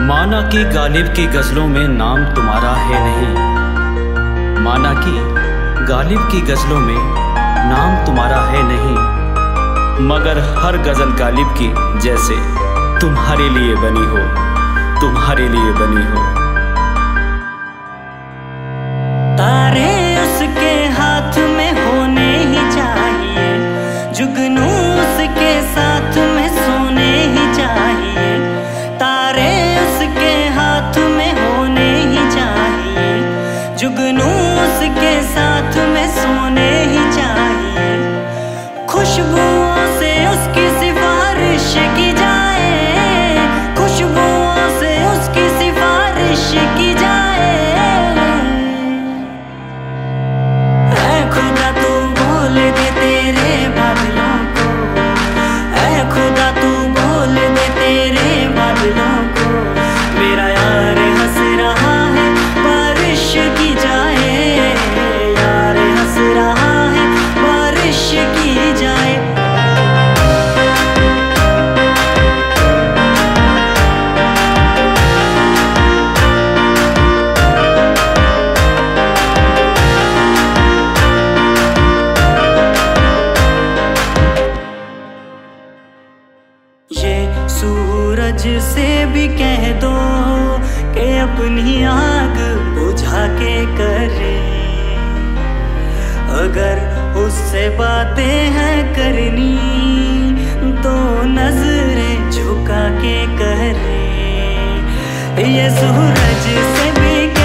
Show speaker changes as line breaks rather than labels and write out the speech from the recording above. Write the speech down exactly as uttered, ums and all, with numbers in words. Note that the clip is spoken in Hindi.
माना कि गालिब की गज़लों में नाम तुम्हारा है नहीं, माना कि गालिब की गज़लों में नाम तुम्हारा है नहीं, मगर हर गज़ल गालिब की जैसे तुम्हारे लिए बनी हो, तुम्हारे लिए बनी हो।
तारे उसके हाथ में होने ही चाहिए, जुगनू उसके साथ में सोने ही चाहिए। तारे उसके हाथ में होने ही चाहिए, जुगनू उसके साथ में सोने ही चाहिए। खुशबुओं से उसकी सिफारिश की जाए, खुशबुओं से उसकी सिफारिश की जाए। ऐ खुदा तू बोल दे तेरे बादलों को, ऐ खुदा तू बोल दे तेरे बादलों को, मेरा यार हंस रहा है बारिश की जाए, यार हंस रहा है बारिश की जाए। ये सूरज से भी कह दो कि अपनी आग बुझा के करे, अगर उससे बातें हैं करनी तो नजरें झुका के करे। ये सूरज से भी